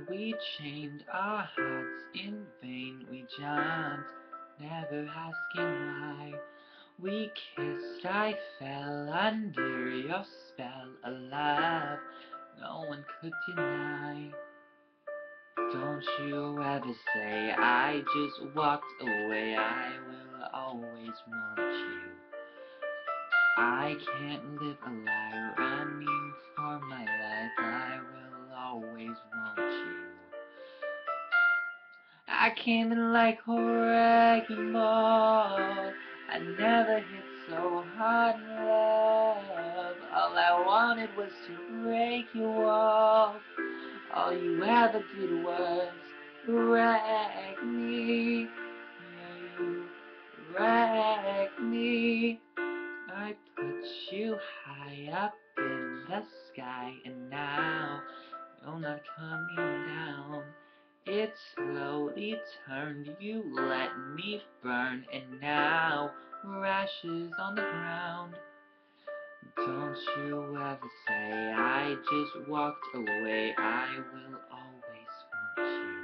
we chained our hearts in vain. We jumped, never asking why. We kissed, I fell under your spell, a love no one could deny. Don't you ever say I just walked away, I will always want you. I can't live a lie running for my life, I will always want you. I came in like a wrecking ball, I never hit so hard in love. All I wanted was to break your walls. All you ever did was wreck me. Yeah, you wrecked me. I put you high up in the sky, and now you're not coming down. It slowly turned, you let me burn, and now we're ashes on the ground. Don't you ever say I just walked away, I will always want you.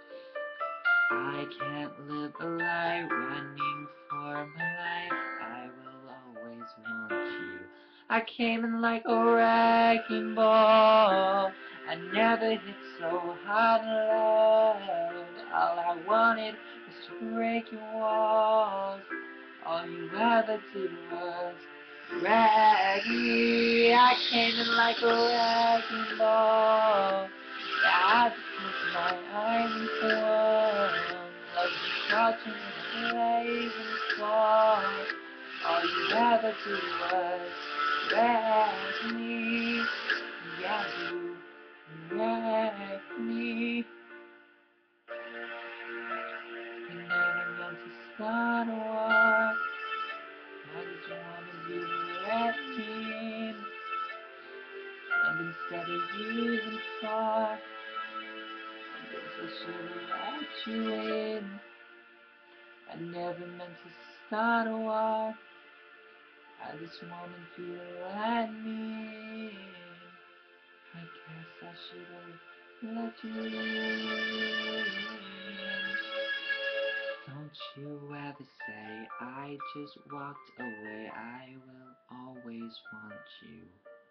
I can't live a lie running for my life, I will always want you. I came in like a wrecking ball, I never hit so hard in love. All I wanted was to break your walls. All you ever did was wreck me. I came in like a wrecking ball. Yeah, I just closed my eyes and swung, like you crouching in a blazing fall. All you ever did was wreck me. Yeah, you wrecked me. You never meant to start a war. I just wanted you to let me in, and instead of using far, I guess I should've let you in. I never meant to start a war, I just wanted you to let me in. I guess I should've let you in. Don't you ever say I just walked away, I will always want you.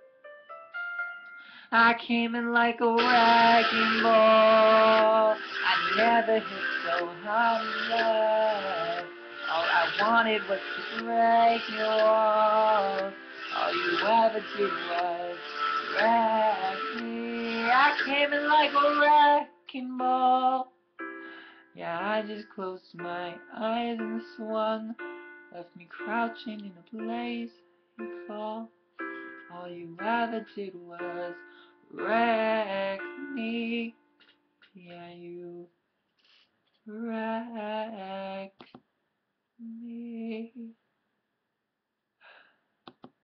I came in like a wrecking ball, I never hit so hard in love. All I wanted was to break your walls. All you ever did was wreck me. I came in like a wrecking ball. Yeah, I just closed my eyes and swung, left me crouching in a blazing fall. All you ever did was wreck me. Yeah, you wreck me.